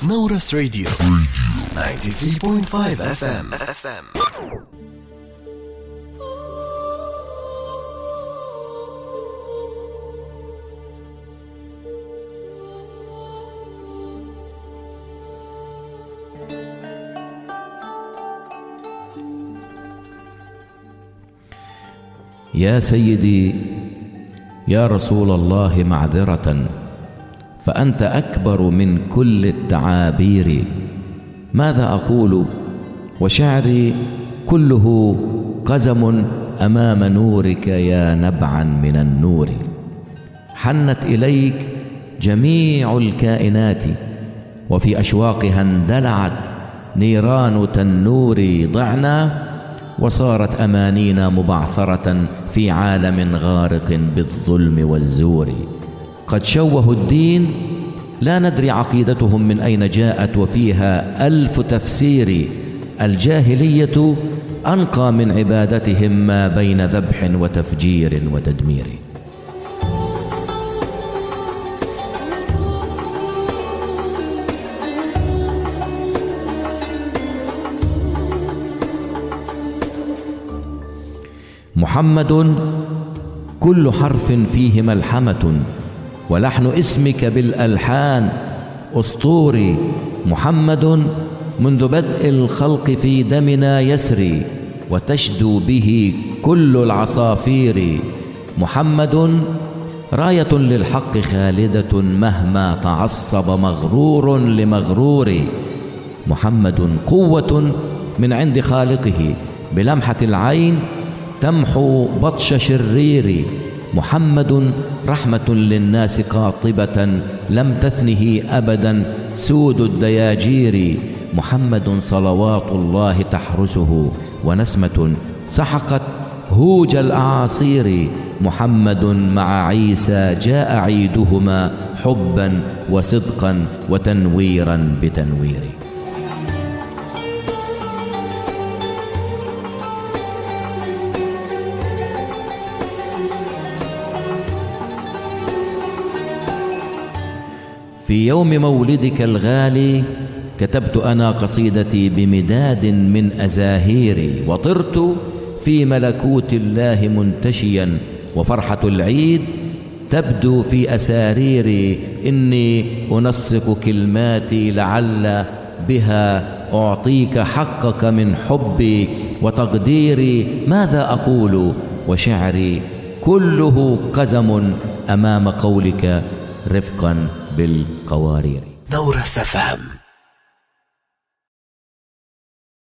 نورس راديو 93.5 FM. يا سيدي يا رسول الله معذرة، فأنت أكبر من كل التعابير. ماذا أقول وشعري كله قزم أمام نورك يا نبعا من النور. حنت إليك جميع الكائنات، وفي أشواقها اندلعت نيران تنور ضعنا، وصارت أمانينا مبعثرة في عالم غارق بالظلم والزور. قد شوهوا الدين، لا ندري عقيدتهم من أين جاءت، وفيها 1000 تفسير. الجاهلية أنقى من عبادتهم ما بين ذبح وتفجير وتدمير. محمد كل حرف فيه ملحمة، ولحن اسمك بالألحان أسطوري. محمد منذ بدء الخلق في دمنا يسري، وتشدو به كل العصافير. محمد راية للحق خالدة مهما تعصب مغرور لمغرور. محمد قوة من عند خالقه، بلمحة العين تمحو بطش شرير. محمد رحمة للناس قاطبة، لم تثنه أبدا سود الدياجير. محمد صلوات الله تحرسه، ونسمة سحقت هوج الأعاصير. محمد مع عيسى جاء عيدهما حبا وصدقا وتنويرا بتنوير. في يوم مولدك الغالي كتبت أنا قصيدتي بمداد من أزاهيري، وطرت في ملكوت الله منتشيا، وفرحة العيد تبدو في أساريري. إني أنسق كلماتي لعل بها أعطيك حقك من حبي وتقديري. ماذا أقول وشعري كله قزم أمام قولك رفقا بالقوارير. نورس FM.